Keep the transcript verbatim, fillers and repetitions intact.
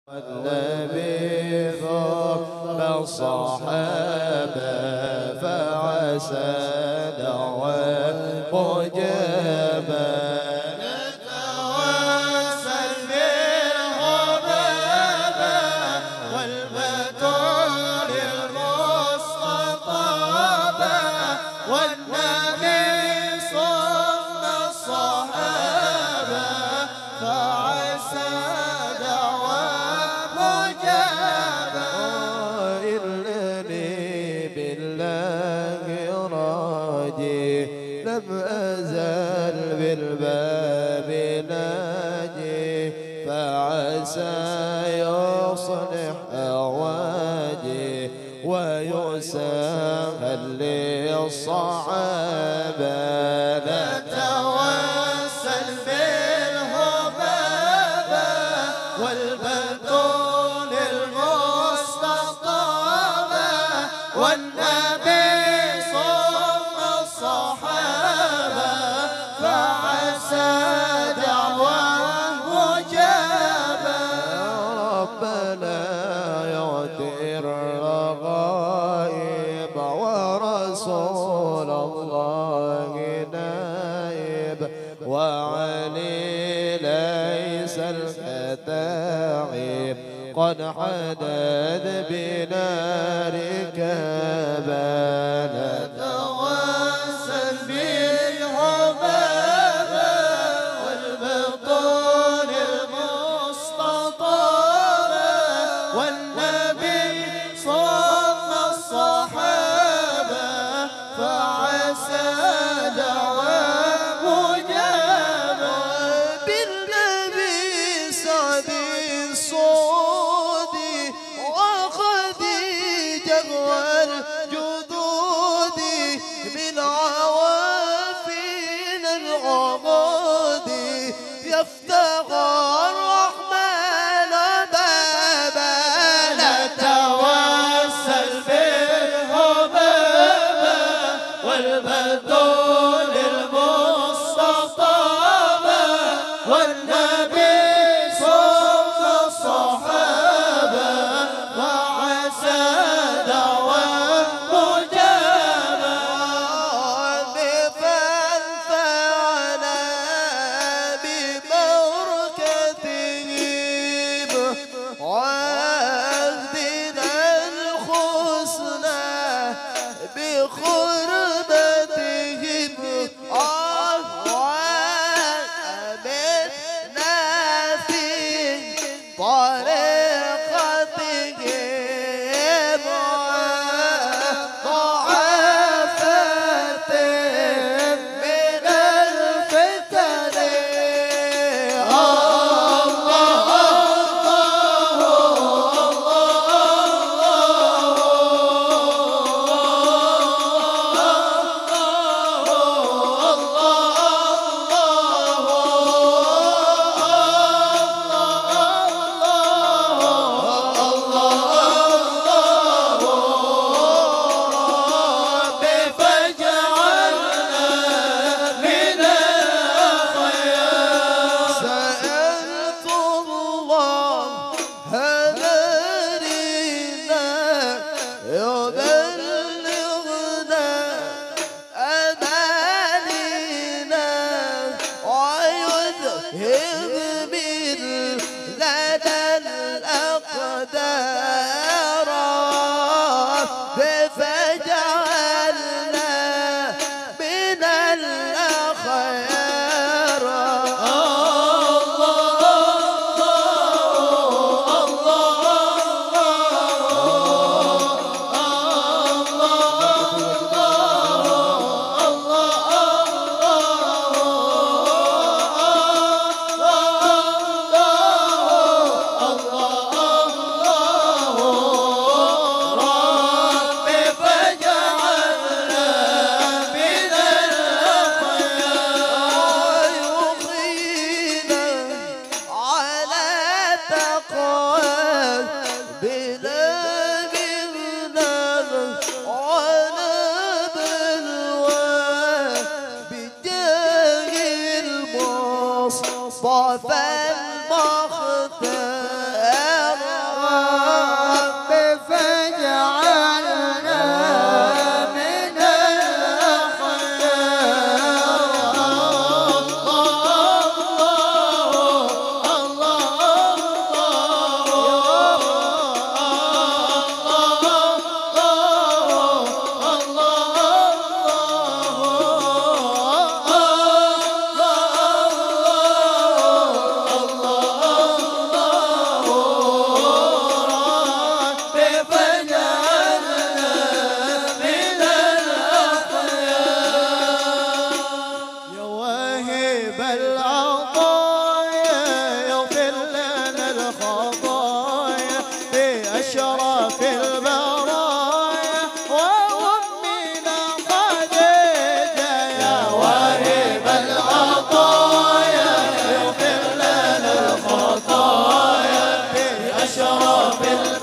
والنبي ثم الصحابة فعسى دعوة مجابة نتوسل بالهبابة والبتول المستطابة والنبي صم الصحابة فعسى لم أزل بالباب ناجي فعسى يصلح أواجي ويسهل للصعابة نتوسل بالهبابة والبتول المستطابة والنبي رسول الله نائب وعلي ليس الكتاعب قد حدد بنار كبانا نتوسل بالهبابة والبطول المستطابة والنبي صم الصحابة فعسى دعوة مجابة بالنبي سعد الصودي وخديجة والجدود من عوافين العباد يفتح الرحمن بابا نتوسل بالهبابة والبتول المستطابة والنبي صم الصحابة فعسى دعوة مجابة بفنفعنا ببركتهم وعهدنا الحسنى بخربتهم وأمتنا في طريقتهم ضعفت من الفتن الله أشرف